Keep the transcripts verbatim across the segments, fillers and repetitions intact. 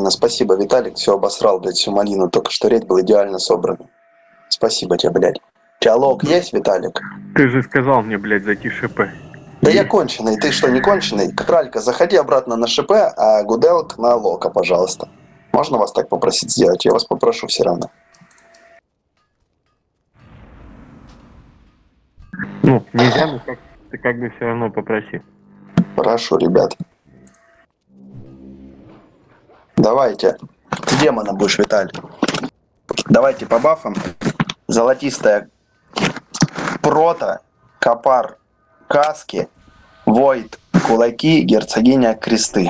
Охуенно, спасибо, Виталик, все обосрал, блядь, всю малину, только что рейд был идеально собран. Спасибо тебе, блядь. Диалог есть, Виталик? Ты же сказал мне, блядь, зайти в ШП. Да я конченый, ты что, не конченый? Кралька, заходи обратно на ШП, а Гуделк на Лока, пожалуйста. Можно вас так попросить сделать? Я вас попрошу все равно. Ну, нельзя, но как, ты как бы все равно попроси. Прошу, ребят. Давайте. Ты демона будешь, Виталий. Давайте по бафам. Золотистая прота, копар, каски, войд, кулаки, герцогиня, кресты.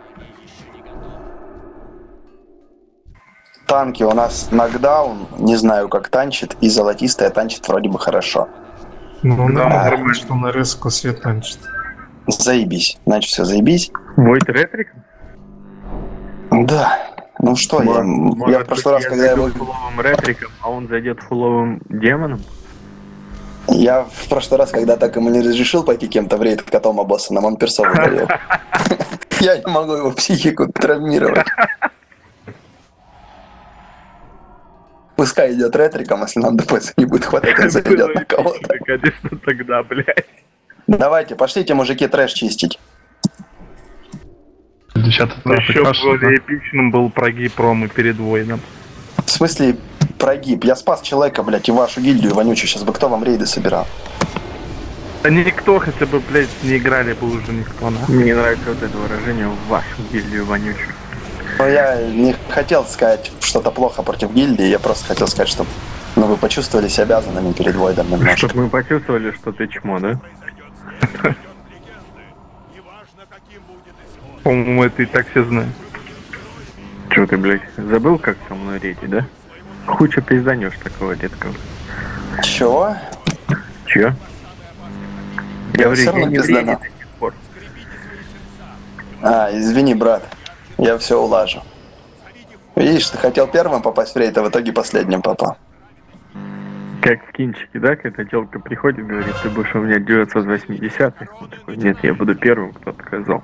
Танки у нас нокдаун, не знаю как танчит, и золотистая танчит вроде бы хорошо. Ну, Да. нормально, что на рыску свет танчит. Заебись. Значит, все, заебись. Войт ретрик? Да. Ну что, я, Может, я в прошлый раз, я когда я зайду был... фуловым ретриком, а он зайдет фуловым демоном? Я в прошлый раз, когда так ему не разрешил пойти кем-то в рейд к котом Абоссаном, он персону довел. Я не могу его психику травмировать. Пускай идет ретриком, если нам ДПС не будет хватать, он зайдет на кого-то. Конечно, тогда, блядь. Давайте, пошлите, мужики, трэш чистить. Еще более эпичным был прогиб Ромы перед воином. В смысле прогиб? Я спас человека, блядь, и вашу гильдию вонючую. Сейчас бы кто вам рейды собирал? Да никто, хотя бы, блядь, не играли бы уже никто, на. Мне нравится вот это выражение «в вашу гильдию вонючую». Но я не хотел сказать что-то плохо против гильдии, я просто хотел сказать, что ну, вы почувствовали себя обязанными перед Войдом немножко. Чтоб мы почувствовали, что ты чмо, да? По-моему, это и так все знают. Чё ты, блядь, забыл, как со мной рейти, да? Хуча пизданешь такого редкого. Чего? Чё? Я Говорю, все я равно не в рейде пиздану. до сих пор. А, извини, брат. Я все улажу. Видишь, ты хотел первым попасть в рейд, а в итоге последним попал. Как в кинчике, да, когда телка приходит, говорит, ты будешь у меня девятьсот восьмидесятых. Он такой, нет, я буду первым, кто сказал.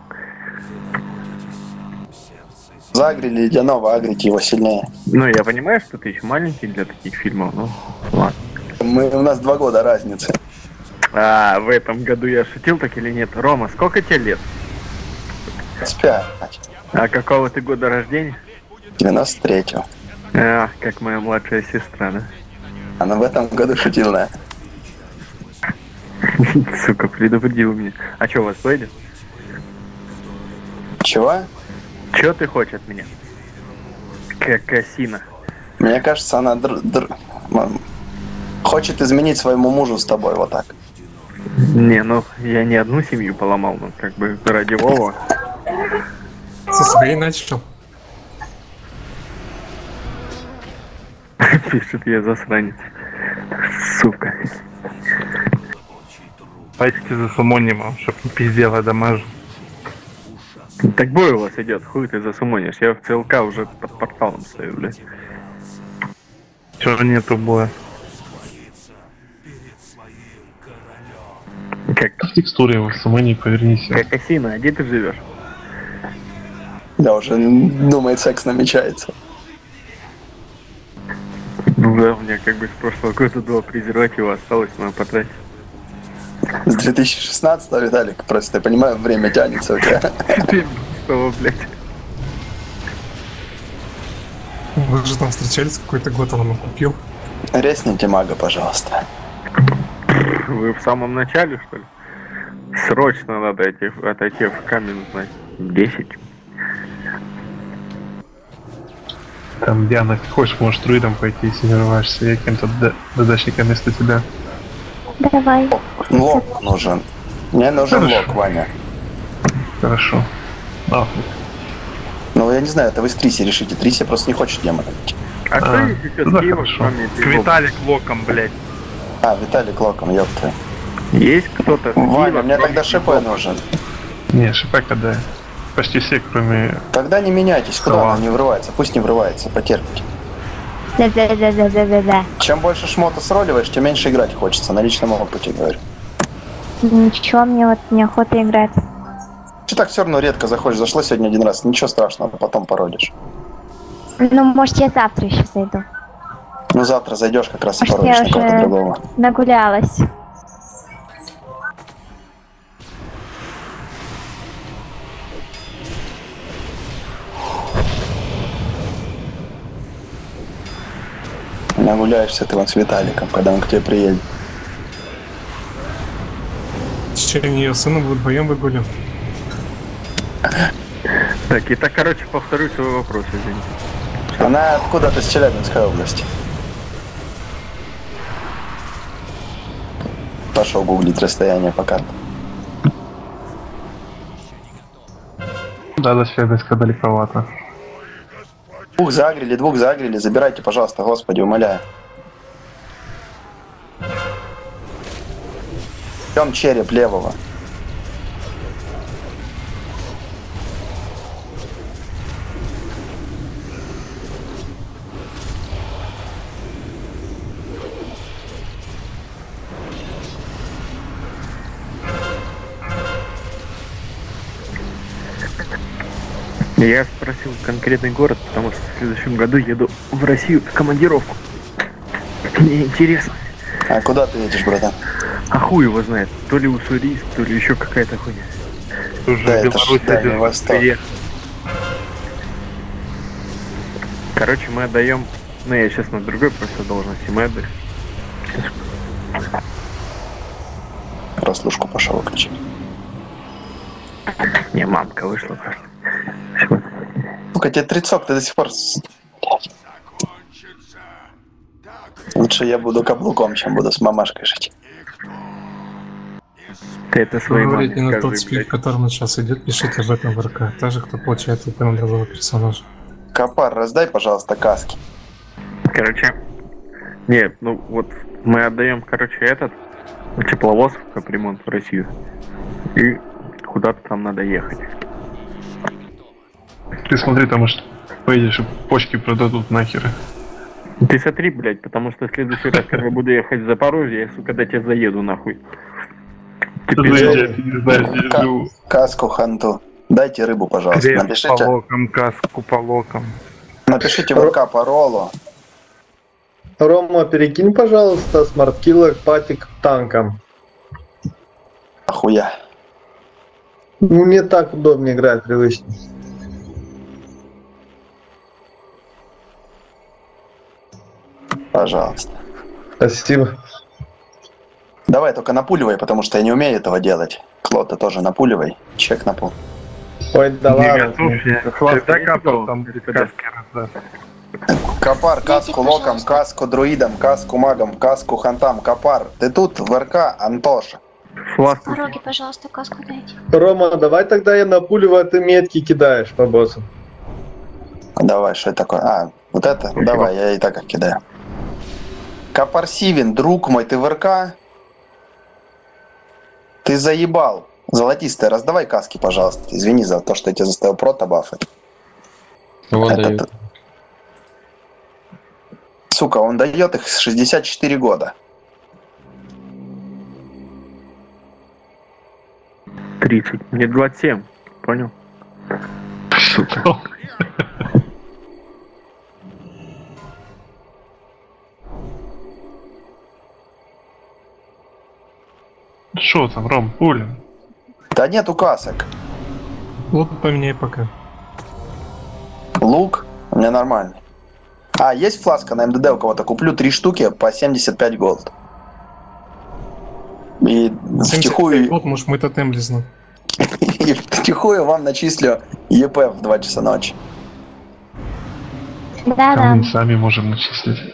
Загрели ледяного, агрите его сильнее. Ну, я понимаю, что ты еще маленький для таких фильмов, но ладно. Мы, у нас два года разницы. А, в этом году я шутил так или нет? Рома, сколько тебе лет? двадцать пять. А какого ты года рождения? девяносто третьего. А, как моя младшая сестра, да? Она в этом году шутила. Сука, предупредил меня. А что, у вас пойдет? Чего? Чё ты хочешь от меня? Кокосина. Мне кажется, она др- др- м- хочет изменить своему мужу с тобой вот так. Не, ну, я не одну семью поломал, но как бы ради Вова. Со своей начал. Пишет, я засранец. Сука. Пойдите за сумонимом, чтоб не пиздел, а дамажу. Так бой у вас идет, хуй ты засумонишь. Я в ЦЛК уже под порталом стою, блядь. Чего нету боя? Как? В текстуре в сумоне повернись. Кокосина, а где ты живешь? Да, уже думает, секс намечается. Ну да, у меня как бы с прошлого года два презерватива осталось, надо потратить. С две тысячи шестнадцатого, Виталик, просто я понимаю, время тянется у тебя. Что, блядь? Вы же там встречались какой-то год, он ему купил. Резните мага, пожалуйста. Вы в самом начале, что ли? Срочно надо отойти, отойти в камень, знать. десять. Там, Диана, ты хочешь, можешь друидом пойти, если не рваешься. Я кем-то додачника вместо тебя. Давай. Лок нужен. Мне нужен Хорошо. лок, Ваня. Хорошо. А, Ну, я не знаю, это вы с Триси решите. Триси просто не хочет демона. А кто А, есть еще ну да, с Киева, хорошо. кроме К Пивоба? Виталик локом, блядь. А, Виталик локом, ёпта. Есть кто-то с Ваня, Киева, мне кроме тогда ШП Пивоба? нужен. Не, шипека, да. Почти все, кроме... Тогда не меняйтесь, куда Ладно. она не врывается. Пусть не врывается, потерпите. Да-да-да-да-да-да-да. Чем больше шмота сроливаешь, тем меньше играть хочется. На личном опыте говорю. Ничего, мне вот неохота играть. Ты так все равно редко заходишь. Зашла сегодня один раз. Ничего страшного, потом породишь. Ну, может, я завтра еще зайду. Ну, завтра зайдешь, как раз и Может, породишь я на кого-то уже другого. нагулялась. Нагуляешься ты вон с Виталиком, когда он к тебе приедет. В течение ее сына будут вдвоем выгулим. Так, и так, короче, повторю свой вопрос, извините. Она откуда-то с Челябинской области. Пошел гуглить расстояние по карте. Да, до Челябинска далековато. Двух загрели, двух загрели, забирайте, пожалуйста, господи, умоляю. Ждем череп левого. Я спросил конкретный город, потому что в следующем году еду в Россию в командировку. Мне интересно. А куда ты едешь, братан? А хуй его знает. То ли уссурийск, то ли еще какая-то хуйня. Уже Да, это Беларусь ж Дальний один Восток. приехал. Короче, мы отдаем... Ну, я сейчас на другой просто должности. Мы отдаем... Прослушку пошел выключить. Не, мамка вышла просто. Сука, тебе тридцать, ты до сих пор... с- Лучше я буду каблуком, чем буду с мамашкой жить. Ты это своей Вы маме говорите на тот скажи, спик, блядь. который он сейчас идет, пишите об этом в РК. Также, кто получает ВП на другого персонажа. Копар, раздай, пожалуйста, каски. Короче... Нет, ну вот мы отдаем, короче, этот тепловоз в капремонт в Россию. И куда-то там надо ехать. Ты смотри, там уж поедешь и почки продадут нахер. Ты смотри, блядь, потому что в следующий раз, когда буду ехать в Запорожье, я, сука, до тебя заеду, нахуй. Ты Заезжай, ты не знаешь, где я Ка- живу. Каску ханту. Дайте рыбу, пожалуйста. Крест по Напишите, локам, каску по локам. напишите в ВК паролу. Рома, перекинь, пожалуйста, смарткиллер патик танком. Охуя. Ну, мне так удобнее играть, привычно. Пожалуйста. Спасибо. Давай только напуливай, потому что я не умею этого делать. Клод, ты тоже напуливай. Чек на пол. Ой, да Не ладно. готов я. Хватит, Когда не капал готов. там каски раздаст. Копар, каску Дайте, локом, пожалуйста. каску друидом, каску магом, каску хантам. Копар, ты тут в РК, Антоша. Флаг. Дороги, пожалуйста, каску дайте. Рома, давай тогда я напуливаю, а ты метки кидаешь по боссу. Давай, что это такое? А, вот это? Давай, я и так как кидаю. Копар Сивин, друг мой, ты в РК? Ты заебал. Золотистый, раздавай каски, пожалуйста. Извини за то, что я тебя заставил прото бафать. Вот Это дают. т- Сука, он дает их с шестьдесят четыре года. тридцать. Мне двадцать семь. Понял? Сука. Шо там, Ром, пуля? Да нету касок. Лук поменяй пока. Лук у меня нормальный. А, есть фласка на МДД у кого-то? Куплю три штуки по семьдесят пять голд. И втихую, Вот, может, мой тотем лизнул. и втихую вам начислю ЕП в два часа ночи. Да-да. Там мы сами можем начислить.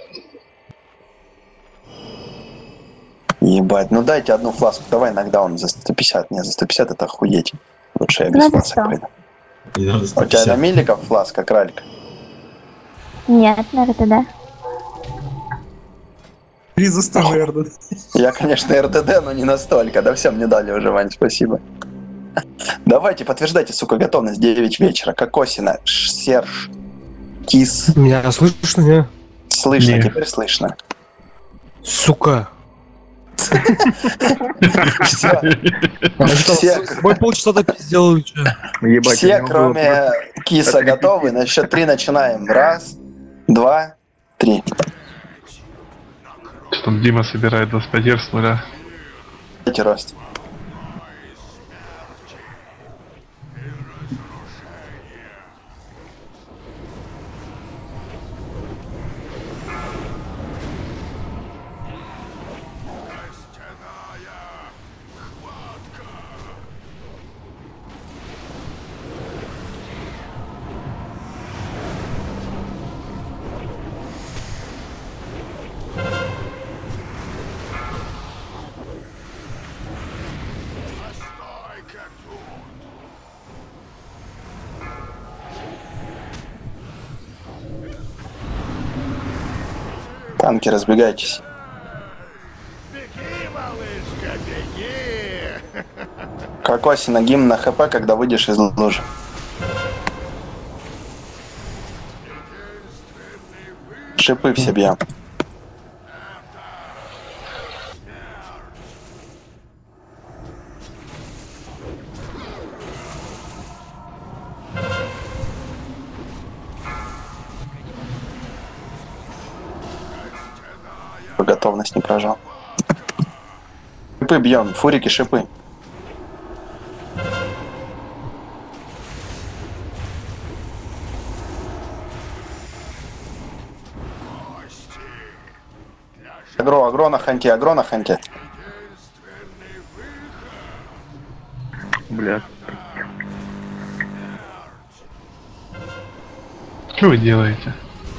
Ебать, ну дайте одну фласку. Давай нокдаун за сто пятьдесят. Не, за сто пятьдесят это охуеть. Лучше я без Ну, за фласок сто. пойду. Не надо У тебя на сто пятьдесят. миликов фласка, кралик? Нет, наверное, да. Три за сто, наверное. Я, конечно, РТД, но не настолько. Да все, мне дали уже, Вань, спасибо. Давайте, подтверждайте, сука, готовность. девять вечера. Кокосина, Ш- Серж, Кис. Меня слышно, не? Слышно, Не. теперь слышно. Сука. Мой полчаса так сделал. Все, кроме киса, готовы. На счет три начинаем. Раз, два, три. Что там Дима собирает двадцать пять с нуля. Давайте рост. Танки, разбегайтесь. Кокосина, гимн на хп, когда выйдешь из лужи. Шипы все бьем. Готовность не прожал. Шипы бьем, фурики, шипы. Агро, агро на ханте, агро на ханте. Бля. Что вы делаете?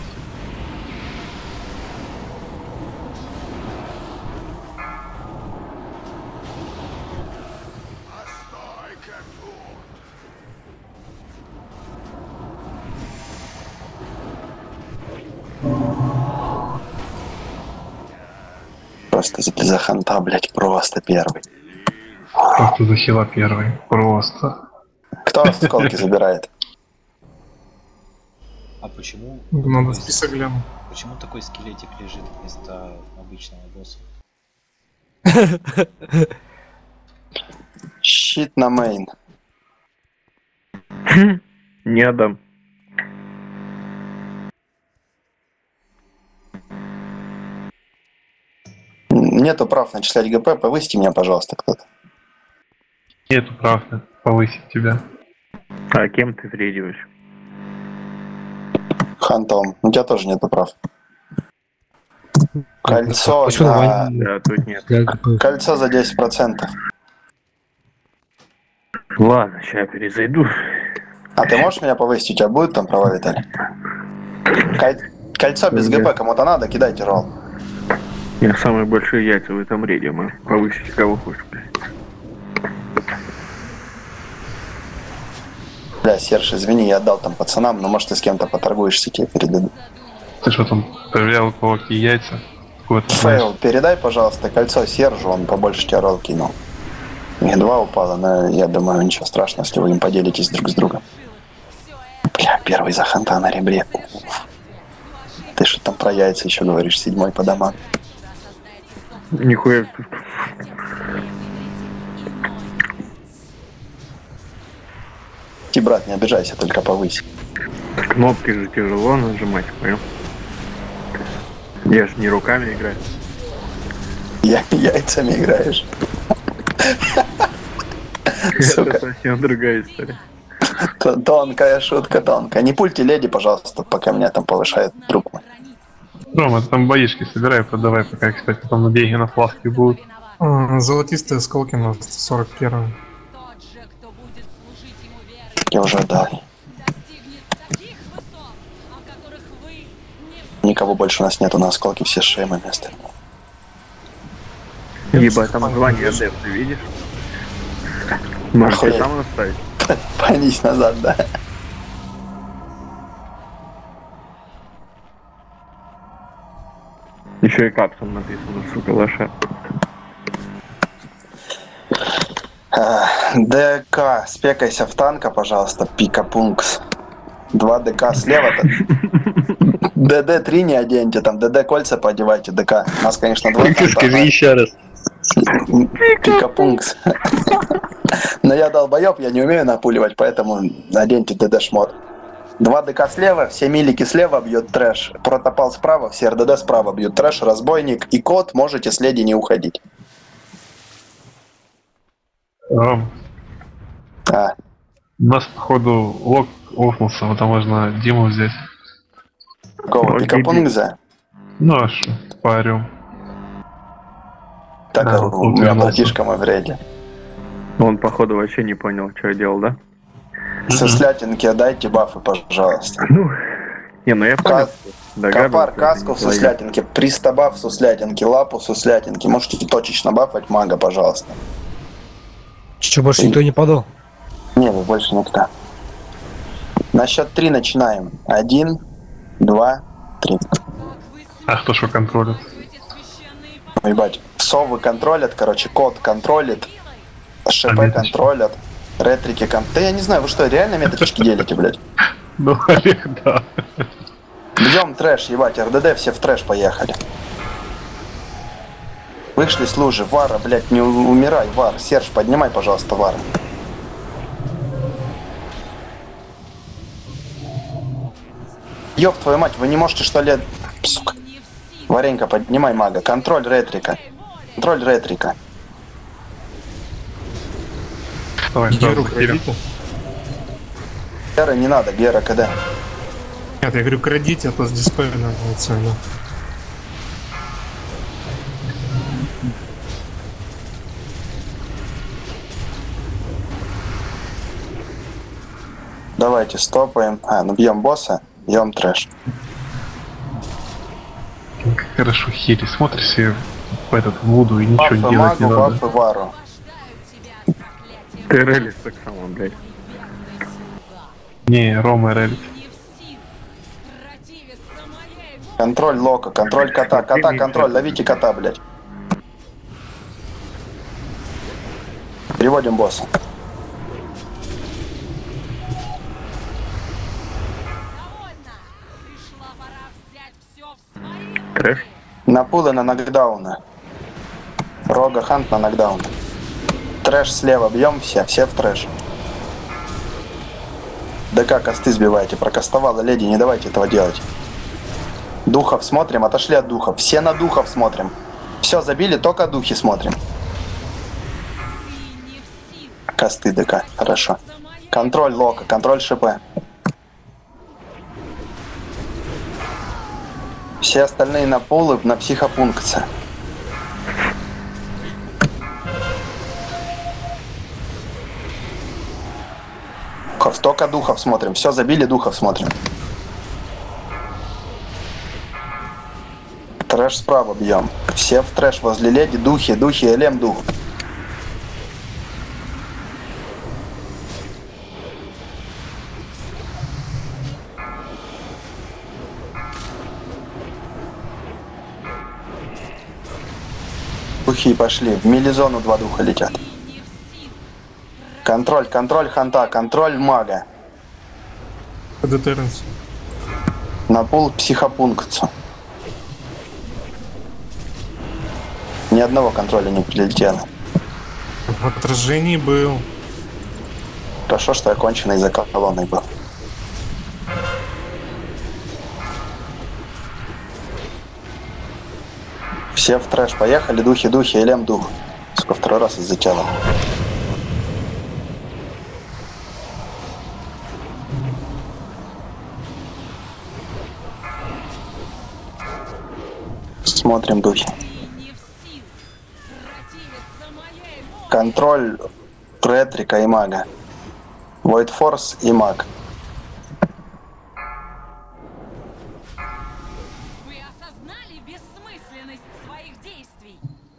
Просто за ханта, блять, просто первый. Просто за хила первый. Просто. Кто осколки забирает? А почему... Надо список глянуть. Почему такой скелетик лежит вместо обычного босса? Щит на мейн. Не отдам. Нету прав начислять ГП, повысьте меня, пожалуйста, кто-то. Нету прав повысить тебя. А кем ты вредиваешь? Хантом. У тебя тоже нету прав. Кольцо на... на... Да, тут нет. Кольцо за десять процентов. Ладно, сейчас перезайду. А ты можешь меня повысить? У тебя будет там права, Виталий? Коль... Кольцо без ГП кому-то надо, кидайте ролл. Я самые большие яйца в этом рейде, мы повысить кого хочешь. Бля, Серж, извини, я отдал там пацанам, но может ты с кем-то поторгуешься, тебе передадут. Ты что там, проверял, у кого какие яйца? Фейл, передай, пожалуйста, кольцо Сержу, он побольше тебя ролл кинул. Мне два упало, но я думаю, ничего страшного, если вы им поделитесь друг с другом. Бля, первый за ханта на ребре. Уф. Ты что там про яйца еще говоришь, седьмой по домам. Нихуя. Ти, брат, не обижайся, только повысь. Кнопки же тяжело нажимать, понял? Я же не руками играю. Я яйцами играешь. Это совсем другая история. Тонкая шутка, тонкая. Не пульте леди, пожалуйста, пока меня там повышает друг мой. Рома, ты там боишки собирай, продавай, пока, кстати, потом набеги на фласки будут. Золотистые осколки на сорок первом. Я уже отдал. Никого больше у нас нету на осколке, все шеймы вместо. Ебать, там название адепт, ты видишь? Можете там оставить? Понись назад, да. Еще и капсом написано, сука, лоша. ДК, спекайся в танка, пожалуйста, пикапункс. Два ДК слева-то. ДД три не оденьте, там ДД кольца поодевайте, ДК. У нас, конечно, два. Скажи еще раз. Пикапункс. Но я долбоеб, я не умею напуливать, поэтому наденьте ДД-шмот. Два ДК слева, все милики слева бьют трэш. Протопал справа, все РДД справа бьют трэш. Разбойник и кот, можете с леди не уходить. Ром, А, у нас, походу, лог лопнулся, вот там можно Диму взять. какого Окей, пикапункса? Ну а что, поорем. Так, Да, у вот меня вернулся. братишка мой в рейде. Он, походу, вообще не понял, что я делал, да? Суслятинки дайте бафы, пожалуйста. Ну, не, ну я понял. Кас- Догадывался, Копар, это каску не в твоя. суслятинке, пристабаф в суслятинке, лапу в суслятинке. Можете точечно бафать мага, пожалуйста. Че, больше никто не подал? Не, вы больше никто. На счет три начинаем. Один, два, три. А кто что контролит? Ебать, совы контролят, короче, кот контролит, ШП А меточки? контролят, ретрики кон... Да я не знаю, вы что, реально меточки делите, блядь? Ну, Олег, да. Бьем трэш, ебать, РДД все в трэш поехали. Вышли с лужи, Вара, блядь, не у- умирай, Вар. Серж, поднимай, пожалуйста, Вара. Ёб твою мать, вы не можете, что ли... Сука. Варенька, поднимай мага. Контроль ретрика. Контроль ретрика. Давай, Геру сразу захилим. крадите? Гера не надо, Гера КД. Нет, я говорю, крадите, а то с дисплея надо цену. Давайте стопаем. А, ну бьем босса, бьем трэш. Как хорошо хили. Смотришь себе в этот Вуду и ничего Бафы делать не магу, надо. бафы Вару. Ты релис так само, блядь. Не, Рома релит. Контроль лока, контроль кота. Кота, контроль, ловите кота, блядь. Переводим босса. Трэш. На пулы на нокдауна. Рога хант на нокдаун. Трэш слева, бьем все, все в трэш. ДК косты сбивайте, прокастовала леди, не давайте этого делать. Духов смотрим, отошли от духов. Все на духов смотрим. Все, забили, только духи смотрим. Косты ДК, хорошо. Контроль лока, контроль ШП. Все остальные на пулы, на психопункции. Духов, только духов смотрим. Все, забили, духов смотрим. Трэш справа бьем. Все в трэш возле леди, духи, духи, элем, дух. Духи пошли. В милизону два духа летят. Контроль, контроль ханта, контроль мага. Детерренс. На пул психопункцию. Ни одного контроля не прилетело. В отражении был. Хорошо, что я конченый за колонной был. Все в трэш поехали, духи, духи, элем, дух. Сука, второй раз из-за тела. Смотрим духи. Контроль ретрика и мага. Void Force и маг. Вы осознали бессмысленность своих действий?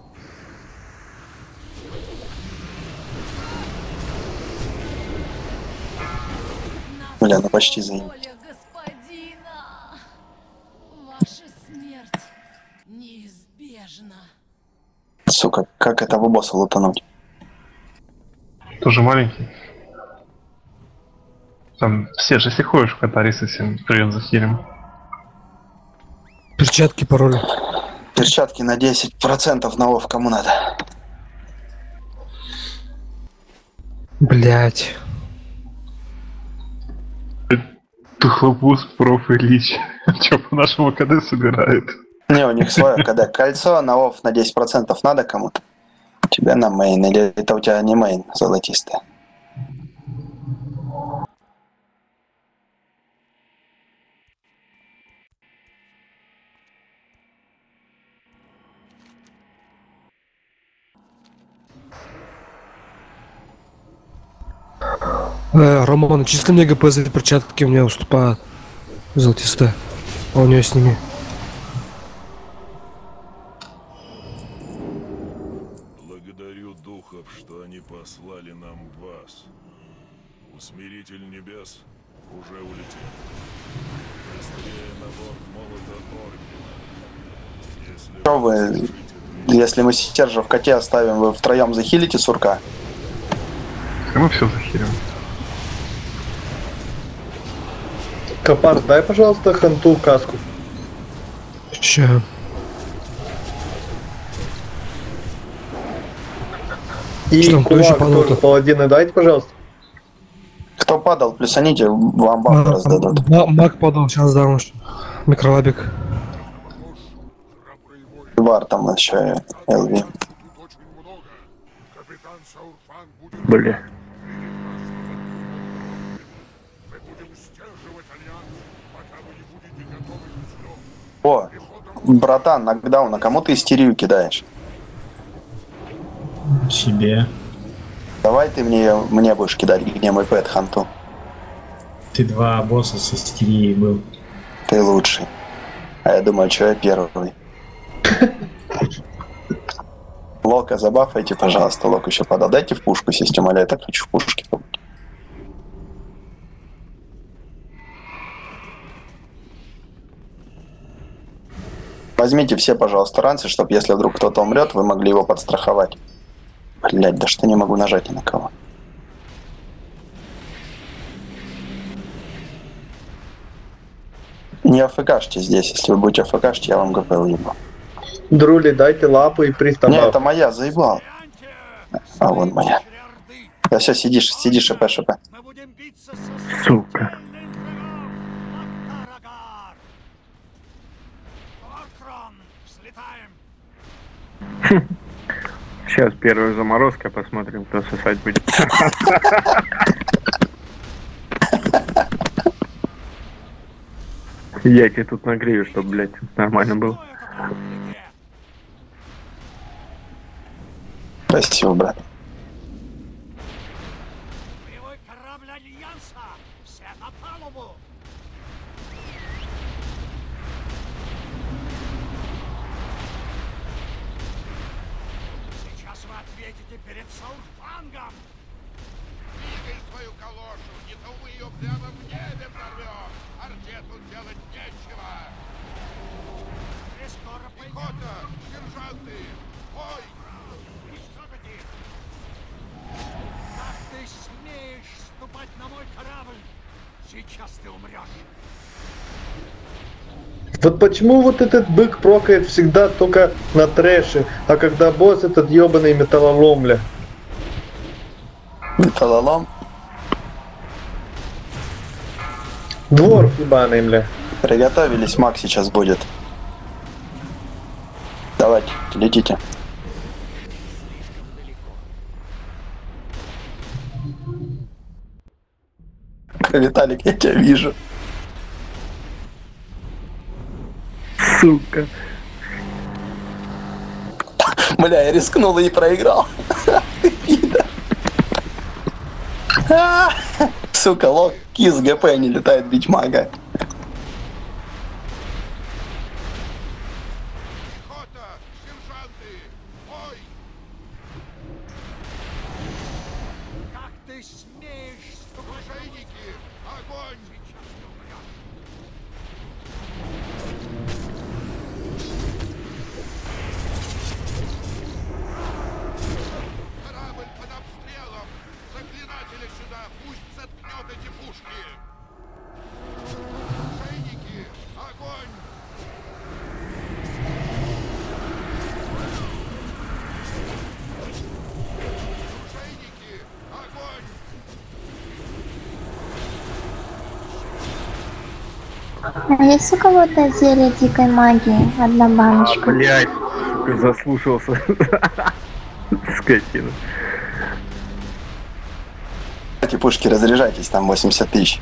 Бля, ну почти за ним. Воля господина! Ваша смерть неизбежна. Сука, как этого босса лутануть? Тоже маленький. Там все же, если ходишь в Катаре совсем, прием захилим. Перчатки пароли. Перчатки на десять процентов на лов кому надо. Блять. Тухлопуз, проф. Ильич. Че по нашему КД собирает? Не, у них свое КД. Кольцо на офф на десять процентов надо кому-то? Тебе на мейн, или это у тебя не мейн золотистый? Э, Роман, чисто мне ГП за перчатки мне уступают. Золотистая. А у нее сними. Благодарю духов, что они послали нам вас. Усмиритель небес уже улетел. Быстрее на борт молота Ордена. Если Что вы, если мы Сержа в коте оставим, вы втроем захилите сурка? Мы все захерим. Копар, дай, пожалуйста, ханту каску. Ща. И Что там, кто еще кулак падал-то? тоже паладины дайте, пожалуйста. Кто падал, плюсаните, вам баф раздадут. Ма- Маг подал, сейчас дам уж. Микролабик. Вар там еще ЛВ. Бля. О, братан, нокдаун, а кому ты истерию кидаешь? Себе. Давай ты мне, мне будешь кидать гнем и пэт ханту. Ты два босса с истерией был. Ты лучший. А я думаю, что я первый. Лока забафайте, пожалуйста. Лок еще подал. Дайте в пушку систему, а я так хочу в пушке. Возьмите все, пожалуйста, ранцы, чтобы если вдруг кто-то умрет, вы могли его подстраховать. Блять, да что не могу нажать ни на кого. Не АФКшьте здесь. Если вы будете АФКшьте, я вам ГП уебу. Друли, дайте лапу и пристав. Не, это моя, заебал. А, вон моя. Да все, сидишь, сидишь, ШП, ШП. Сука. Сейчас первая заморозка, посмотрим, кто сосать будет. Я тебе тут нагрею, чтобы, блядь, нормально было. Спасибо, брат. Сейчас вы ответите перед Саурфангом. Двигай свою калошу, не то мы ее прямо в небе прорвем. Арте тут делать нечего. Пехота, сержанты, ой! Как ты смеешь ступать на мой корабль? Сейчас ты умрешь. Вот почему вот этот бык прокает всегда только на трэше, а когда босс этот ебаный металлолом, бля. Металлолом? Двор ебаный, бля. Приготовились, маг сейчас будет. Давайте, летите. Виталик, я тебя вижу. Сука. Бля, я рискнул и проиграл. Ты пидор. Сука, лок, кис, ГП не летает бить мага. Как ты смеешь, ступашейники? Огонь! Сейчас ты умрешь. Корабль под обстрелом! Заклинателя сюда! Пусть заткнет эти пушки! А есть у кого-то зелье дикой магии? Одна баночка. Блять, заслушался. Скотина. Эти пушки разряжайтесь, там восемьдесят тысяч.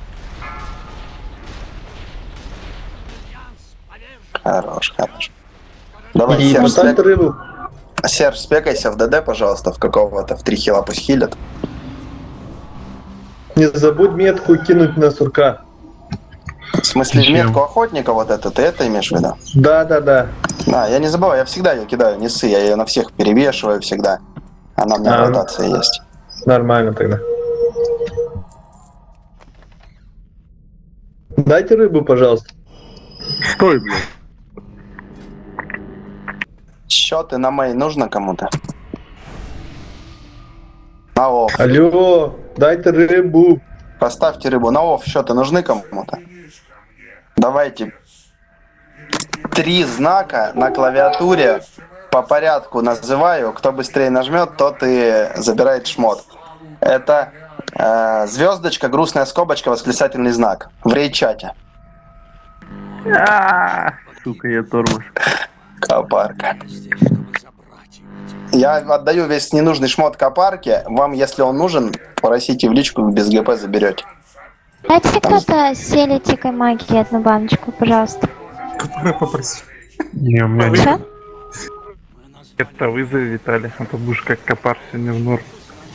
Хорош, хорош. Давай, И Серж, поставь спек... рыбу. Серж, спекайся в ДД, пожалуйста, в какого-то, в три хила пусть хилят. Не забудь метку кинуть на сурка. В смысле, Зачем? метку охотника вот эту, ты это имеешь в виду? Да, да, да. Да, я не забываю, я всегда ее кидаю, не ссы, я ее на всех перевешиваю всегда. Она у меня А, ротация есть. Нормально тогда. Дайте рыбу, пожалуйста. Стой, блядь. Счеты на мей нужно кому-то? На офф. Алло, дайте рыбу. Поставьте рыбу. На офф счеты нужны кому-то? Давайте три знака на клавиатуре по порядку называю. Кто быстрее нажмет, тот и забирает шмот. Это э, звездочка, грустная скобочка, восклицательный знак. В рейд-чате. А, сука, я тормоз. Копарка. Я отдаю весь ненужный шмот копарке. Вам, если он нужен, просите в личку, без ГП заберете. Дайте кто-то зелье дикой магии одну баночку, пожалуйста. Копара попроси. Не, у меня Что? нет. Это вызови, Виталий, а то будешь как копар сегодня в норм.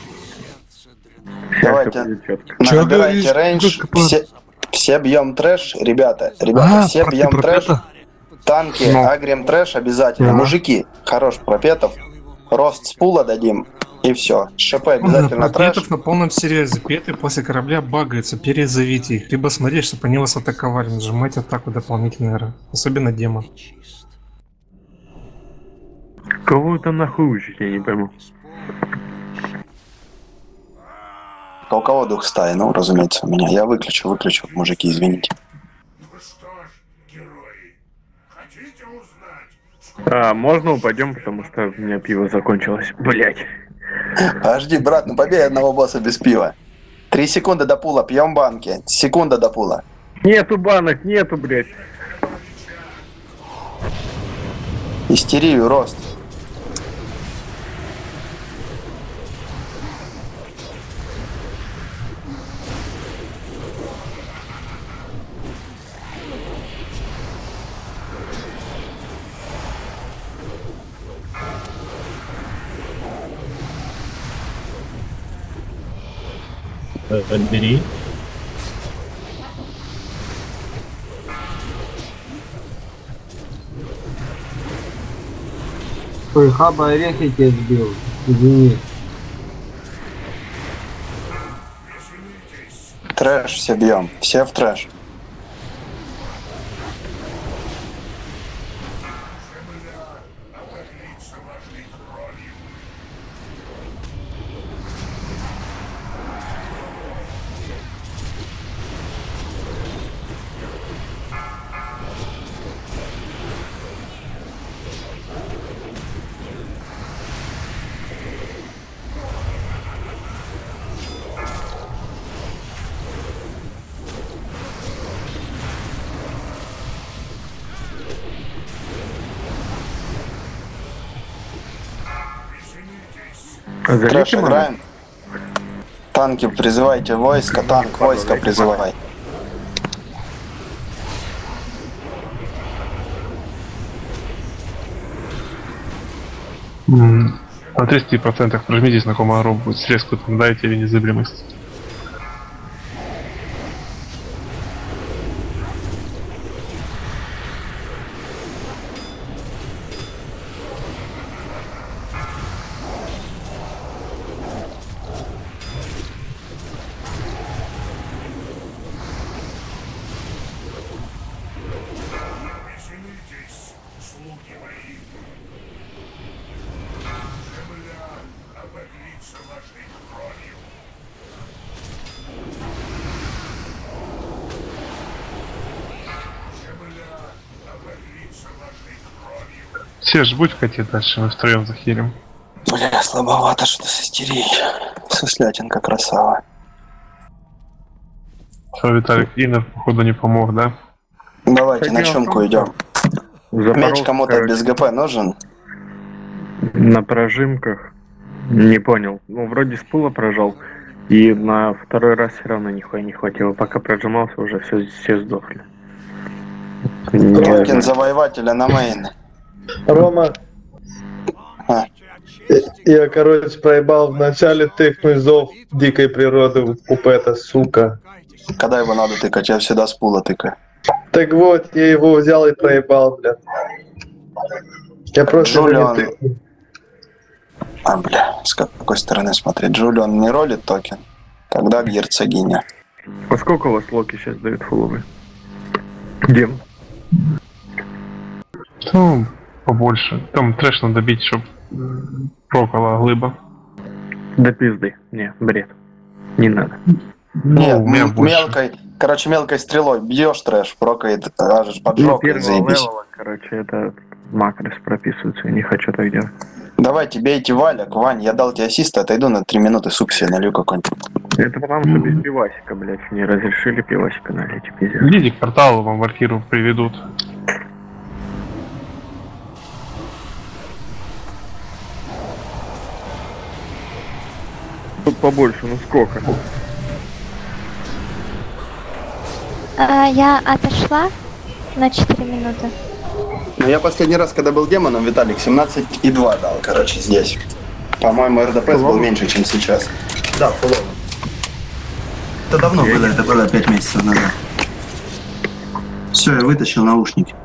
Давайте. Чё Набирайте говоришь? рейндж. Копар? Все, все бьем трэш, ребята. Ребята, А, все про- бьем про трэш. это? Танки, Ну. агрим трэш обязательно. Ага. Мужики, хорош пропетов. Рост с пула дадим. И все. ШП обязательно трэш. Пакетов на полном серьезе. Петы после корабля багаются, перезовите их. Либо смотреть, чтобы они вас атаковали. Нажимайте атаку дополнительно, наверное. Особенно демон. Кого это нахуй учить, я не пойму. А у кого дух стаи? Ну, разумеется, у меня. Я выключу, выключу. Мужики, извините. А, можно упадем, потому что у меня пиво закончилось. Блять. Подожди, брат, ну побей одного босса без пива. Три секунды до пула, пьем банки. Секунда до пула. Нету банок, нету, блять. Истерию, рост. Отбери. Ой, хаба орехи тебе сбил. Извини. Трэш все бьем. Все в трэш. Трэш играем. Танки призывайте войско. Танк войско призывай. М, На тридцати процентах прожмитесь на комару, будет срезку, там дайте или незыблемость. Серж, будь в коте дальше, мы втроем захилим. Бля, слабовато что-то с истерией. Суслятинка красава. Что, Виталик, Иннер, походу, не помог, да? Давайте на Пойдем. чумку идем. Запорожск, Меч кому-то короче, без ГП нужен? на прожимках. Не понял. Ну, вроде с пула прожал. И на второй раз все равно нихуя не хватило. Пока прожимался, уже все, все сдохли. Не Трокин знаю. завоевателя на мейн. Рома, А, я, короче, проебал в начале тыкнуть зов дикой природы в купе-то, сука. когда его надо тыкать? Я всегда с пула тыкаю. Так вот, я его взял и проебал, блядь. Я просто его Джулиан. не тыкнул. А, бля, с какой стороны смотреть? Джулиан не ролит токен? Тогда герцогиня. А сколько у вас локи сейчас дают фуловые? Дем. Ну, побольше. Там трэш надо бить, чтобы прокола глыба. Да пизды. Не, бред. Не надо. Ну, Нет, у меня м- больше. мелкой, короче, мелкой стрелой бьешь трэш, прокает, аж Ну, поджог и первого заебись. левела, короче, это макрос прописывается. Я не хочу так делать. Давайте, бейте Валяк, Вань, я дал тебе ассист, отойду на три минуты, суп себе налью какой-нибудь. Это потому, что без пивасика, блядь, не разрешили пивасика налить, пиздец. Идите к порталу, вам Валькиру приведут. Тут побольше, ну сколько? А, я отошла на четыре минуты. Ну, я последний раз, когда был демоном, Виталик, семнадцать и два дал, короче, здесь. По-моему, РДПС был меньше, чем сейчас. Да, фуловый. Это давно было, это было пять месяцев назад. Все, я вытащил наушники.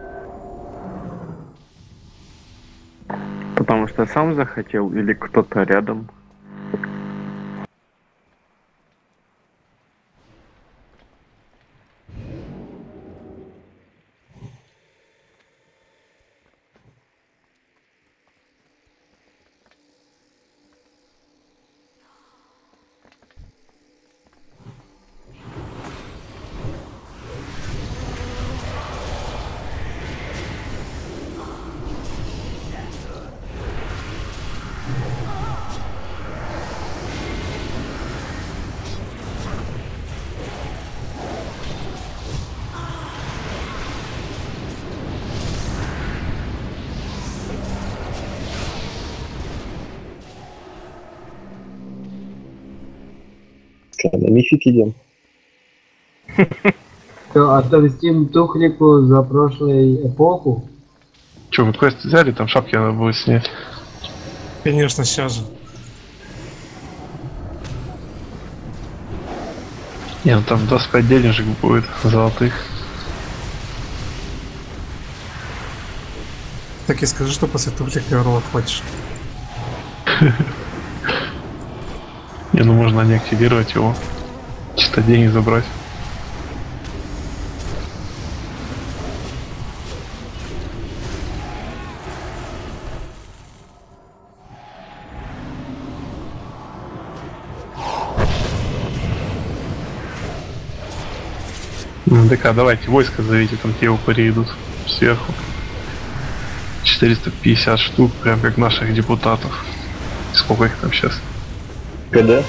Потому что сам захотел или кто-то рядом? На мифик идем. Что, отомстим Тухлику за прошлую эпоху? Че, вы квест взяли? Там шапки надо будет снять. Конечно, сейчас же. Не, ну там двадцать пять денежек будет золотых. Так и скажи, что после туфлика рола хочешь. Не, ну можно не активировать его. Чисто деньги забрать. М, ДК, давайте войска зовите, там те упыри идут сверху. четыреста пятьдесят штук, прям как наших депутатов. Сколько их там сейчас? КД?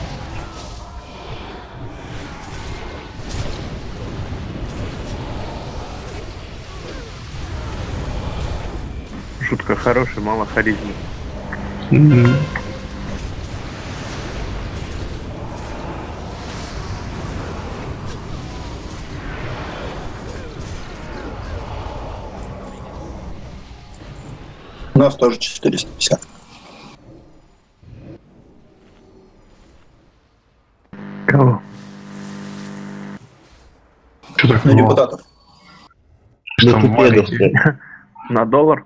Шутка хорошая, мало харизмы. М. У нас тоже четыреста пятьдесят. Кого? Что так На мало? депутатов. Что, маленький? На доллар?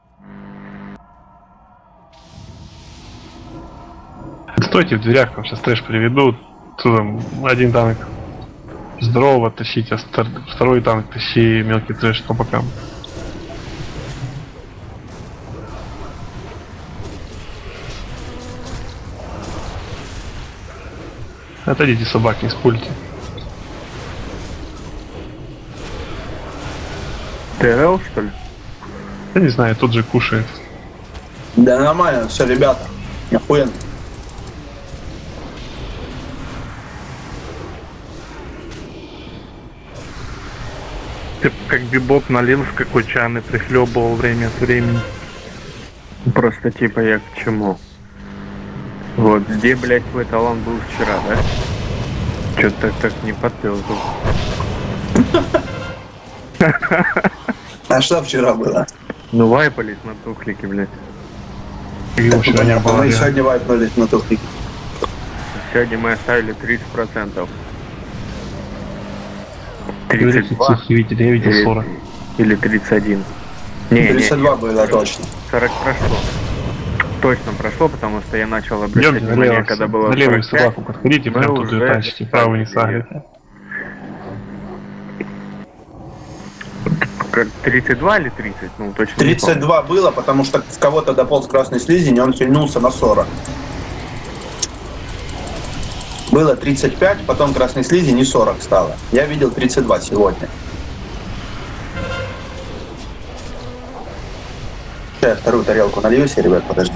Стойте в дверях, там сейчас трэш приведут. Тут там один танк здорового тащить, а стар- второй танк тащи мелкий трэш по бокам. Отойдите, собаки, из пульки. ТРЛ, что ли? Я не знаю, тот же кушает. Да нормально, все, ребята. Охуенно. Ты как бибоп налил в какой чан и прихлебывал время от времени. Просто типа я к чему? Вот, где, блядь, твой талант был вчера, да? Чё-то так, так не подпел тут. А что вчера было? Ну вайпались на тухлике, блядь. Так, понятно, мы сегодня вайпнулись на тухлике. Сегодня мы оставили тридцать процентов. тридцать два. Я видел сорок. Или тридцать один. Не, тридцать два не, было точно. сорок прошло. Точно прошло, потому что я начал обращать Идемте внимание, налево, когда было налево и сорок пять, собаку подходите, мы прям тут и уже танчите, право не сагрите. Как тридцать два или тридцать? Ну, точно тридцать два было, потому что в кого-то дополз красный слизень, и он хильнулся на сорок. Было тридцать пять, потом красный слизень и сорок стало. Я видел тридцать два сегодня. Сейчас я вторую тарелку налью себе, ребят, подожди.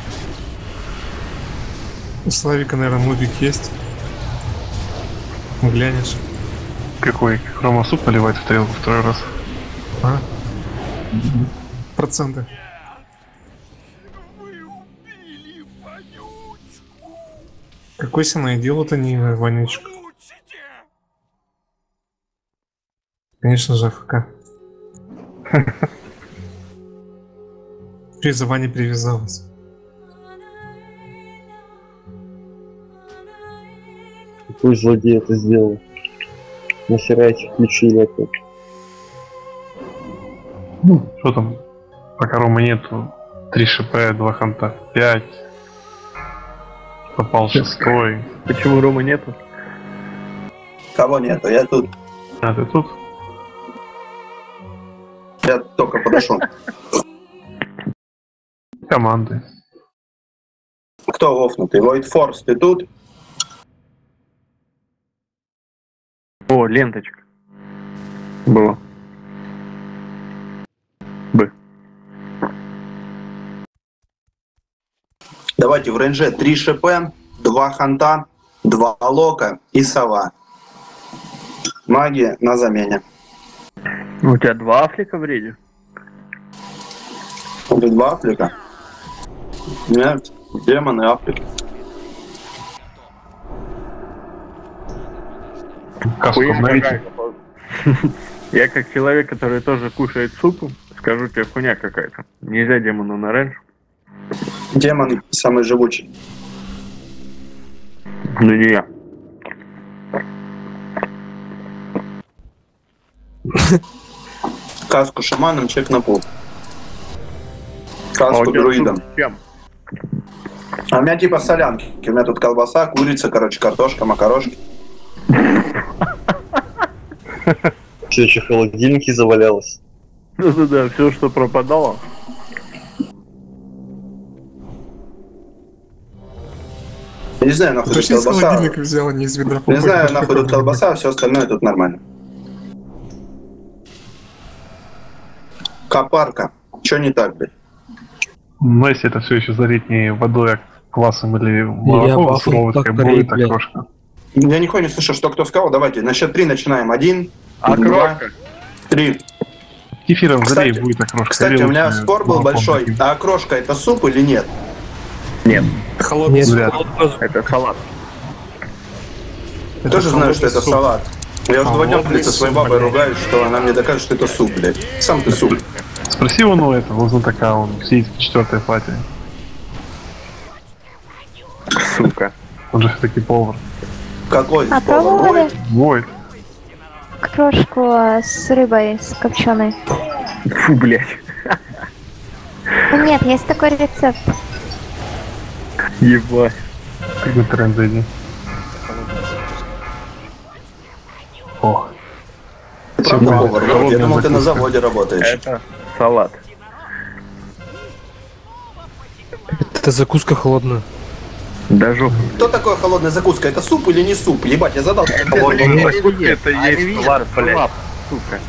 У Славика, наверное, мувик есть. Глянешь. Какой? Хромосуп наливать в тарелку второй раз? А? Проценты. Какой себе найдел-то не вонючка? Конечно же, АФК. При за Ваней привязалась. Какой злодей это сделал? Нахера эти включили это? Ну, что там? Пока Рома нету. три ШП, два ханта, пять. Попал шестой. Почему Рома нету? Кого нету? Я тут. А, ты тут? Я только подошел. Команды. Кто офнутый? Void Force, ты тут? О, ленточка. Было. Б. Давайте в рейнже три ШП, два ханта, два лока и сова. Маги на замене. У тебя два афлика в рейде? У тебя два афлика? Нет, демон и афлик. Я как человек, который тоже кушает супу, скажу тебе, хуйня какая-то. Нельзя демону на рейндж. Демон самый живучий. Ну не я. Каску шаманом, чек на пул. Каску а друидом. А у меня типа солянки. У меня тут колбаса, курица, короче, картошка, макарошки. Что, что, в холодильнике завалялось? Да-да-да, все, что пропадало. Я не знаю, нахуй тут колбаса. Взяла, не, из ведра, не знаю, нахуй тут колбаса, а все остальное тут нормально. Копарка. Че не так, блядь? Ну, если это все еще залить не водой, а квасом или молоком, суровой будет окрошка. Я нихуя не слышу, что кто сказал. Давайте, на счет три начинаем. Один, окрошка. Два, три. Кефиром залей будет окрошка. Кстати, у меня спор был большой. А окрошка это суп или нет? Нет. Холодный суп. Это салат. Я тоже знаю, что это салат. Я уже два дня, блядь, со своей бабой ругаюсь, что она мне докажет, что это суп, блядь. Сам ты суп. Спроси он у этого, он такая, он сидит в четвертой платье. Сука. Он же все-таки повар. Какой а повар? Войд? Войд. Крошку с рыбой, с копченой. Фу, блядь. Ну, нет, есть такой рецепт. Ебать. Какой тренд зайди. О. Правда, повар? Я думал, ты на заводе работаешь. Это салат. Это закуска холодная. Да жопа. Что такое холодная закуска? Это суп или не суп? Ебать, я задал. Холодная закуска это есть салат, блядь. Сука.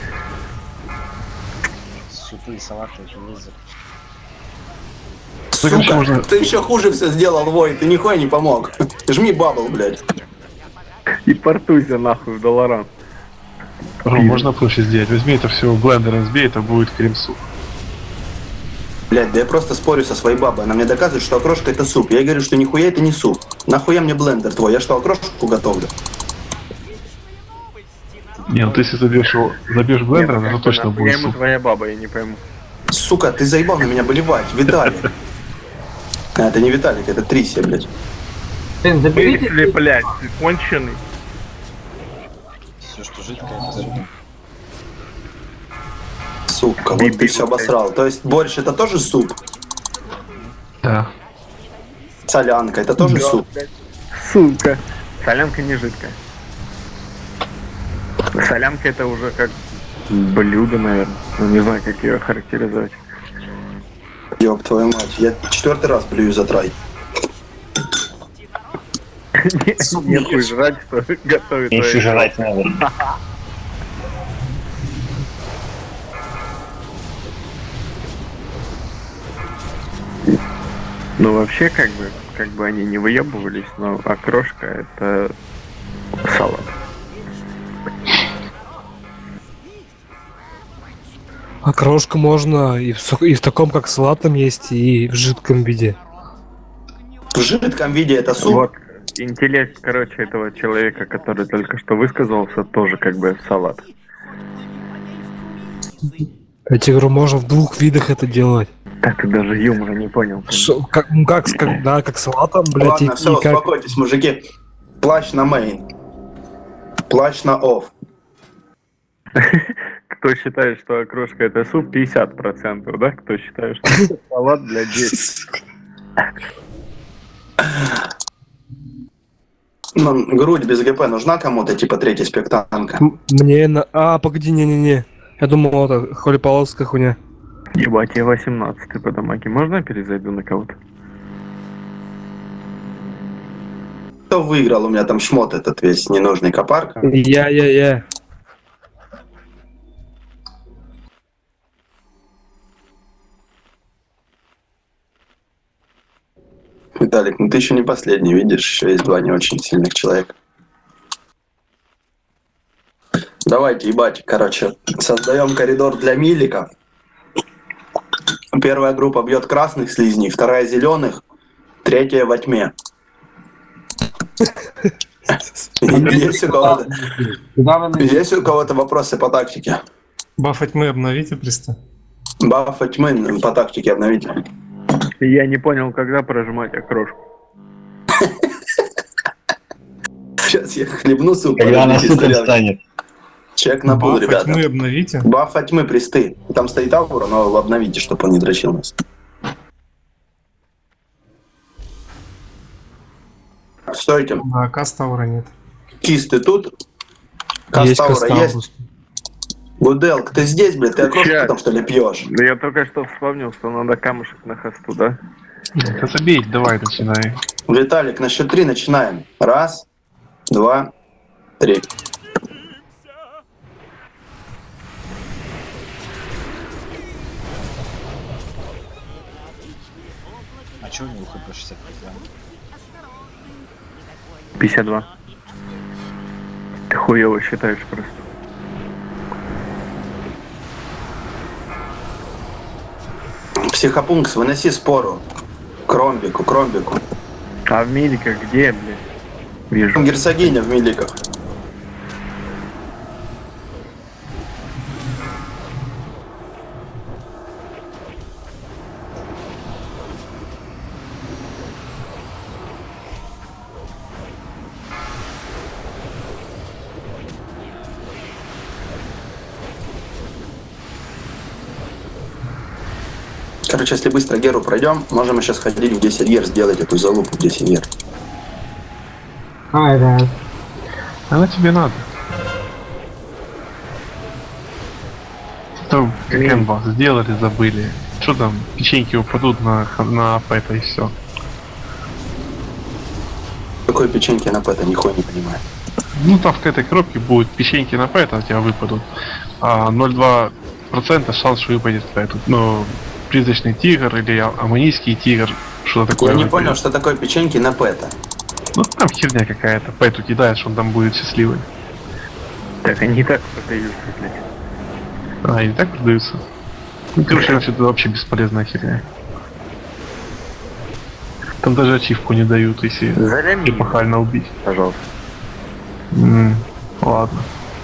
Супы и салаты это есть закуска. Сука, можно... ты еще хуже все сделал, Вой, ты нихуя не помог. Жми бабл, блядь. И портуйся нахуй в долларан. Ром, можно проще сделать? Возьми это все блендером, сбей, это будет крем-суп. Блядь, да я просто спорю со своей бабой. Она мне доказывает, что окрошка это суп. Я говорю, что нихуя это не суп. Нахуя мне блендер твой? Я что, окрошку готовлю? Не, ну ты если забьешь его, забьешь блендером, это точно будет суп. Твоя баба, я не пойму. Сука, ты заебал на меня болевать, Виталик. А, это не Виталик, это Трисия, блядь. Блин, заберите... Если, блядь, ты конченый. Все, что жидкое, это сюда. Сука, вот ты все обосрал. То есть борщ это тоже суп? Да. Солянка это тоже да, суп? Сука. Солянка не жидкая. Солянка это уже как блюдо, наверное. Ну, не знаю, как ее характеризовать. Ёб твою мать, я четвертый раз блюю за трай. Нет, хуй жрать, что готовить. Еще жрать надо. Ну вообще как бы, как бы они не выебывались, но окрошка это салат. Окрошку можно и в, су- и в таком, как салатом есть, и в жидком виде. В жидком виде это суп? Вот интеллект, короче, этого человека, который только что высказался, тоже как бы салат. Я тебе говорю, можно в двух видах это делать. Так ты даже юмора не понял. Шо, как, ну как, как, да, как салатом, блядь, Ладно, и, все, и как... успокойтесь, мужики. Плащ на мейн. Плащ на офф. Кто считает, что окрошка это суп, пятьдесят процентов, да? Кто считает, что это салат, блядь, десять. Ну, грудь без ГП нужна кому-то, типа третий спектанка? Мне на... А, погоди, не-не-не. Я думал, это холеполосская хуйня. Ебать, я восемнадцатый по дамаге. Можно я перезайду на кого-то? Кто выиграл? У меня там шмот этот весь ненужный, копарка. Я-я-я. Виталик, ну ты еще не последний, видишь, еще есть два не очень сильных человека. Давайте, ебать, короче, создаем коридор для миликов. Первая группа бьет красных слизней, вторая зеленых, третья во тьме. Есть у кого-то, есть у кого-то вопросы по тактике? Бафа тьмы обновите, пристав. Бафа тьмы по тактике обновите. Я не понял, когда прожимать окрошку. Сейчас я хлебну суп. Когда она супом станет. Чек на пол, ребята. Бафа тьмы обновите. Бафа тьмы, присты. Там стоит аура, но обновите, чтобы он не дрочил нас. Стойте. Да, кастаура нет. Кис, ты тут? Есть Кастаура есть? кастаурус. Гуделк, ты здесь, блядь? Ты окрошку там, что ли, пьешь? Да я только что вспомнил, что надо камушек на хосту, да? Да забей, давай начинай. Виталик, на счет три начинаем. Раз, два, три. А чё у него хп шестьдесят пять? пятьдесят два. Ты хуёво считаешь просто. Психопункс, выноси спору. Кромбику, Кромбику. А в миликах где, блядь? Вижу. Герцогиня в миликах. Короче, если быстро Геру пройдем, можем еще сходить в десять гер, сделать эту залупу в десять гер. Ай, да. Она тебе надо. Что, как энбас сделали, забыли. Что там, печеньки упадут на, на пэта и все. Какой печеньки на пэта, нихуя не понимаю. Ну там в этой коробке будут печеньки на пэта, у тебя выпадут. А ноль целых два процента шанс, что выпадет пэт. Но призрачный тигр или аммонийский тигр, что-то такое. Я не выпадет. понял, что такое печеньки на пэта. Ну там херня какая-то, пэту кидает, что он там будет счастливый. Так они и так продаются, блядь. А, они так продаются? Ну, короче, это вообще бесполезная херня. Там даже ачивку не дают, если эпохально убить. Пожалуйста. М-м, ладно.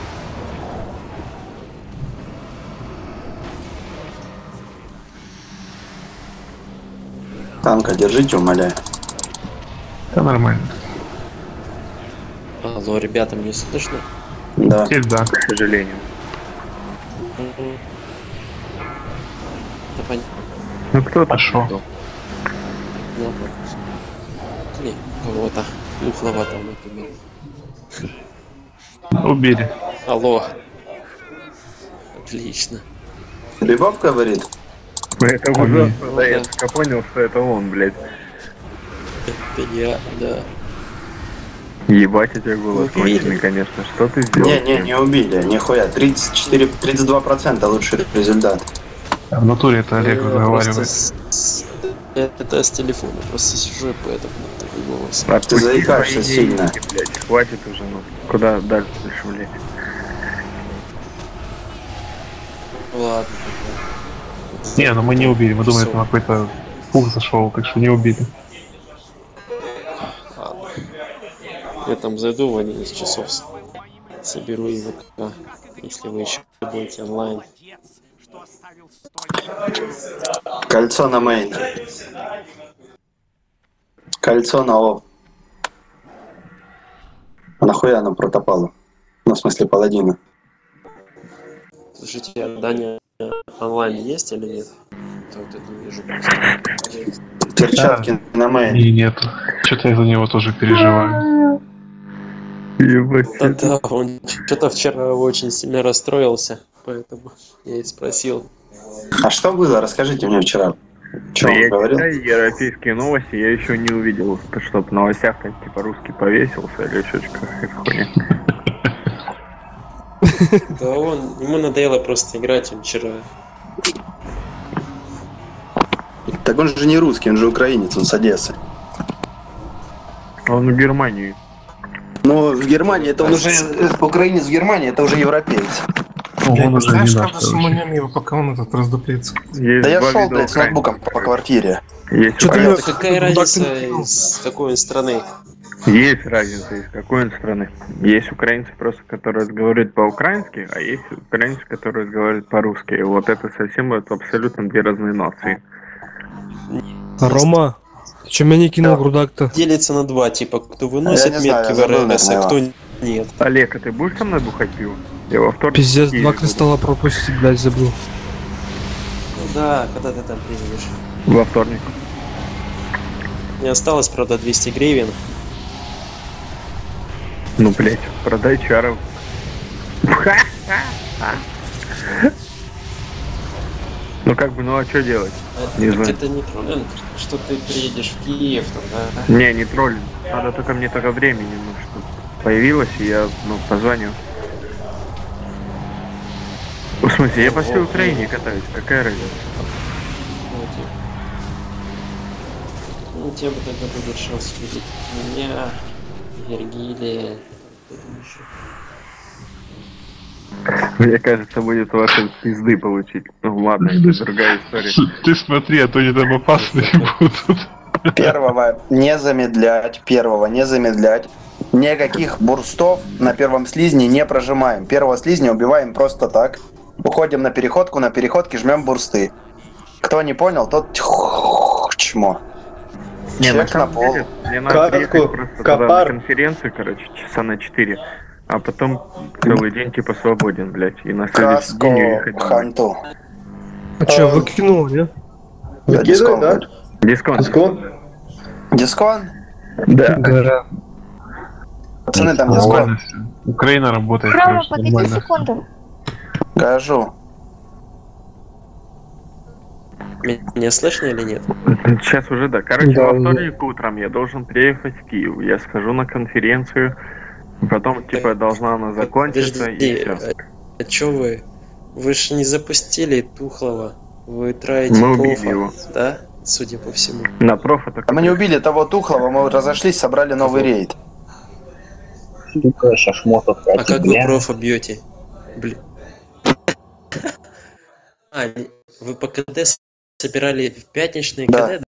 Танка держите, умоляю. Да нормально. Алло, ребята, мне слышно? Да. Теперь да. К сожалению. Да понятно. Ну кто пошел? Ну, не, кого-то. Ухлова там например. Убили. Алло. Отлично. Бибов говорит? Это ужасно, да, я только понял, что это он, блядь. Это я, да. Ебать, у тебя голос мощный, конечно. Что ты сделал? Не, не, не убили, нихуя. тридцать четыре, тридцать два процента лучший результат. А в натуре это Олег разговаривает. Это с телефона, просто сижу и поэтому такой голос. Ты заикаешься сильно. Блядь, хватит уже, ну. Куда дальше, блядь? Ладно. Не, ну мы не убили, мы думали, это на какой-то пух зашел, так что не убили. Ладно. Я там зайду в один из часов, соберу его, если вы еще будете онлайн. Кольцо на мейн. Кольцо на оф. А нахуя оно протопало? Ну, в смысле, паладина. Слушайте, а Даня онлайн есть или нет? Я вот это не вижу. Перчатки на мейн. И нету. Что-то я за него тоже переживаю. Да, да, он что-то вчера очень сильно расстроился, поэтому я и спросил. А что было? Расскажите мне вчера. Что он я говорил? читаю европейские новости, я еще не увидел, чтобы в новостях там типа русский повесился или еще какая-то хуйня. Да он, ему надоело просто играть, он вчера. Так он же не русский, он же украинец, он с Одессы. Он в Германии. Ну, в Германии, это он уже, украинец в Германии, это уже европеец. Он уже Знаешь, не когда наш, суманем его, пока он этот раздуплится? Да я шел, блядь, с ноутбуком по квартире. Есть Что украинцы. какая разница, из какой он страны? Есть разница, из какой он страны. Есть украинцы просто, которые разговаривают по-украински, а есть украинцы, которые разговаривают по-русски. И вот это совсем это абсолютно две разные нации. Рома, ты че меня не кинул грудак-то? Делится на два, типа, кто выносит Я не метки знаю, в РС, а кто забыл, нет. Олег, а ты будешь со мной бухать пиво? Я во вторник. Пиздец, в Киеве два буду. кристалла пропустить, блядь, забыл. Ну да, когда ты там приедешь. Во вторник. Не осталось, правда, двести гривен. Ну, блять, продай чаров. Ну как бы, ну а что делать? А Не так знаю. это не троллинг, что ты приедешь в Киев, там, да? Не, не троллинг. Надо только мне только времени, ну, что появилось, и я, ну, позвоню. В смысле, я по всей Украине катаюсь, какая разница? Ну, тебе бы тогда будет шанс увидеть меня, Вергилия, еще. Мне кажется, будет у вас пизды получить. Ну ладно, это другая история. Ты смотри, а то они там опасные будут. Первого не замедлять, первого не замедлять. Никаких бурстов на первом слизне не прожимаем. Первого слизня убиваем просто так. Уходим на переходку, на переходке жмем бурсты. Кто не понял, тот чмо. Не, на Чек на самом пол. деле, мне надо приехать просто туда на Капар. конференцию, короче, часа на четыре. А потом целый день типа свободен, блядь. И на следующий день уехать Каско, домой. ханту. А че, выкинул, нет? Да, дискон. да? будет. Дисконт. Дискон? Дискон? Да. Да. Пацаны, там Нормально дискон. всё. Украина работает, Рома, короче, погоди нормально. секунду. Кажу. Меня слышно или нет? Сейчас уже да. Короче, Да, во вторник утром я должен приехать в Киев. Я схожу на конференцию. Потом, типа, должна она закончиться, Подожди, и все. а, а чё вы? Вы же не запустили Тухлова. Вы траете Мы убили профа, его. да? Судя по всему. На профа А только. мы не убили того Тухлого, мы разошлись, собрали новый рейд. Сука, шашмотов. А как вы профа бьете? Блин. А, вы по КД собирали в пятничные Да. КД?